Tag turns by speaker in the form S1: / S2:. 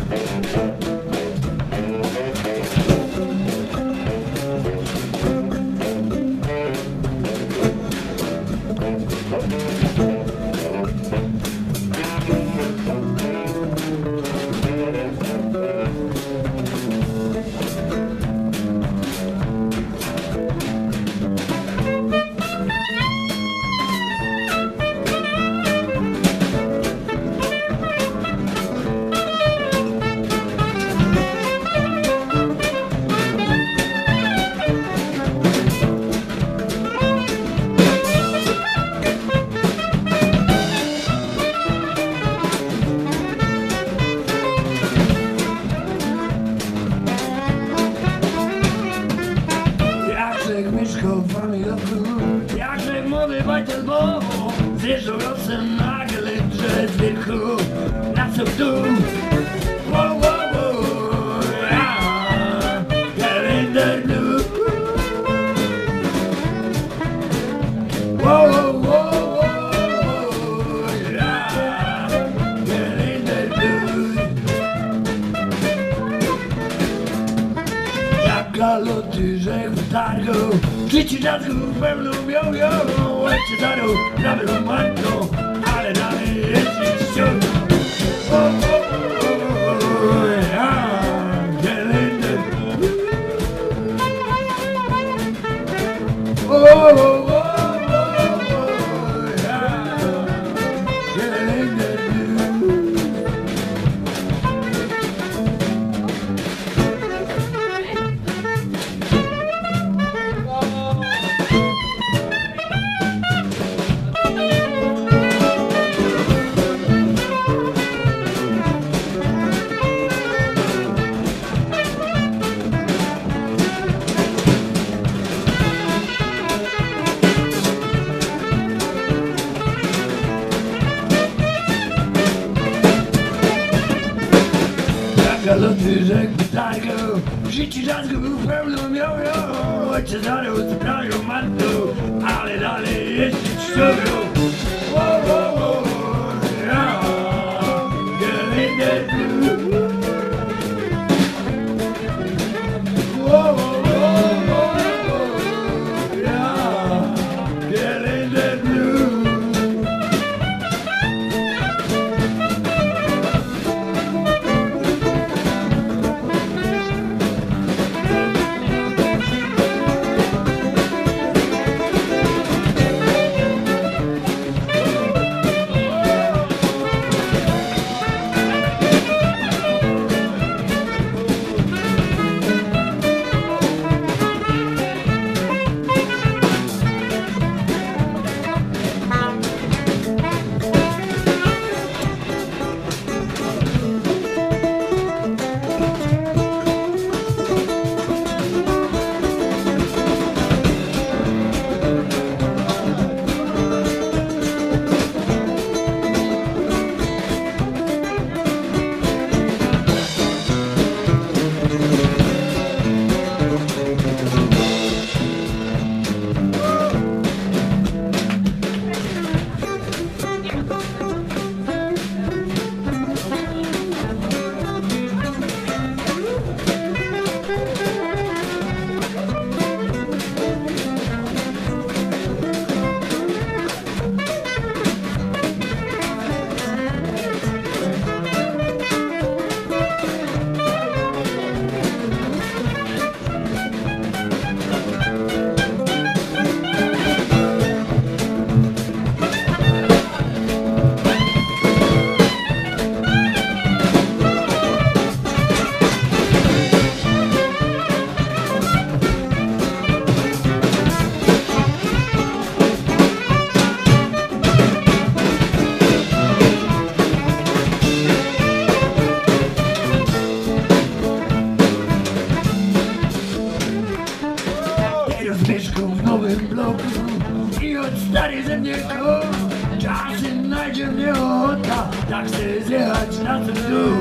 S1: Jakże młody bajtel bo zjeżdżał losem nagle przez wieku. Na co w dół? Wow, wow, wow, kalender blue. Wow, wow, wow, kalender blue. Jak galoty rzek w targu, życie dziadków pełną miał ją. Ojciec darł prawą matką, ale dalej jest ściągną. Galoty rzek w targu, życie dziadków pełną miał ją. Ojciec darł prawą matką, ale dalej jest ściągną. Wow, wow, wow, kalender blue. Wow, wow, wow, kalender blue. W nowym bloku i od stary ze mnie klub. Czasem znajdzie mnie ochota, tak chcę zjechać na ten dół.